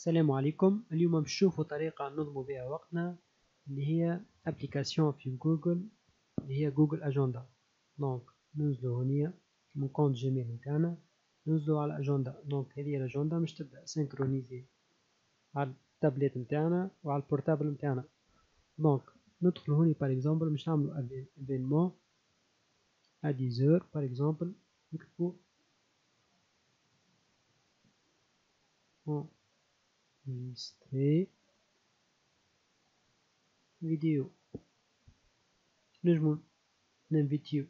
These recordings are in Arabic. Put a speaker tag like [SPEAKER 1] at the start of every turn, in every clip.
[SPEAKER 1] السلام عليكم. اليوم نشوفوا طريقة ننظموا بها وقتنا اللي هي ابليكاسيون في جوجل اللي هي جوجل اجندا. دونك ننزلوا هنا من كونت جيميل نتاعنا، ننزلوا على اجندا. دونك هذه الاجندا مش تبدا سينكرونيزي على التابلت نتاعنا وعلى البورتابل نتاعنا. دونك ندخلوا هنا باغ اكزومبل باش نعملوا ايفينمون ا 10 باغ اكزومبل، نكتبوا enregistrer فيديو. نجمو ننفيتيو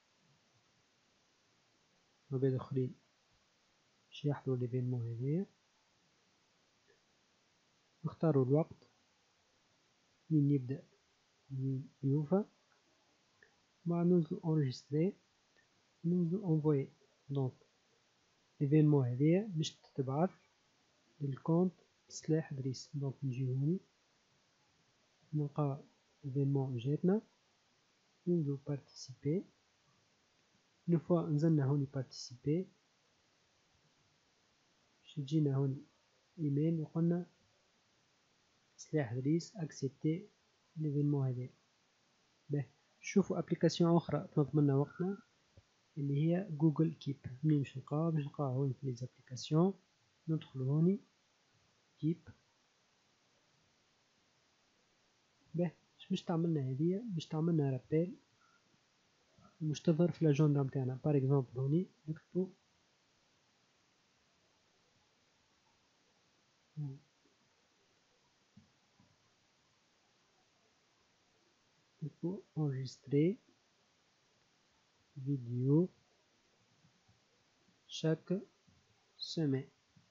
[SPEAKER 1] عباد اخرين باش يحضروا ليفينمون هذايا. نختاروا الوقت من يبدأ من يوفى، بعد ننزلوا enregistrer، ننزلوا envoyer. دونك ليفينمون هذايا باش تتبعث للكونت سلاح دريس. دونك نجيو هوني نلقى ليفينمون جاتنا، ننزلوا participer. une fois نزلنا هوني participer باش تجينا هوني ايميل يقولنا سلاح دريس اكسبتي ليفينمون هذايا. باهي شوفوا ابليكاسيون اخرى تنظم لنا وقتنا اللي هي جوجل كيب. منين باش نلقاها؟ باش نلقاها هوني في ليزابليكاسيون، ندخلوا هوني كيب. باهي باش تعملنا هذيا باش تعملنا رابيل ومش تظهر في الاجندا نتاعنا. باغ اكزومبل هوني نكتبوا enregistrer vidéo chaque semaine.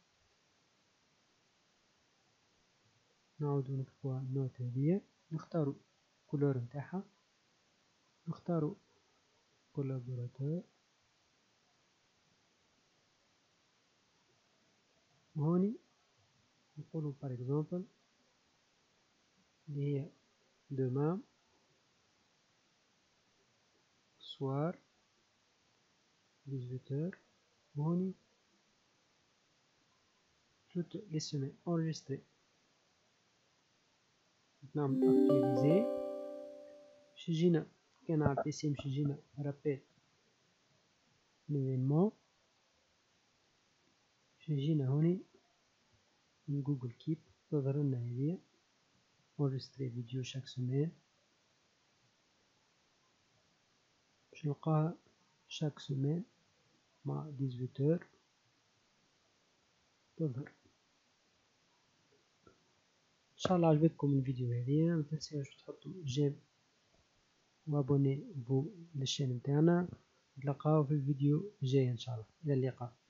[SPEAKER 1] نعاودو نكتبوا النوت هذيا، نختاروا كولور نتاعها، نختاروا كولابوراتور، وهوني نقولوا باغ اكزومبل اللي هي demain soir 18h. وهوني toutes les semaines enregistrées. نعمل اكتواليزي باش يجينا كان على البيسي باش يجينا رابيل ليفينمون، باش يجينا هوني من جوجل كيب تظهر لنا هذيا enregistrer فيديو chaque semaine. باش نلقاها chaque semaine مع 18h تظهر. ان شاء الله عجبتكم الفيديو هذه، ما تنساوش تحطوا جيم وابوني بو للشين نتاعنا. نتلاقاو في الفيديو الجاي ان شاء الله. الى اللقاء.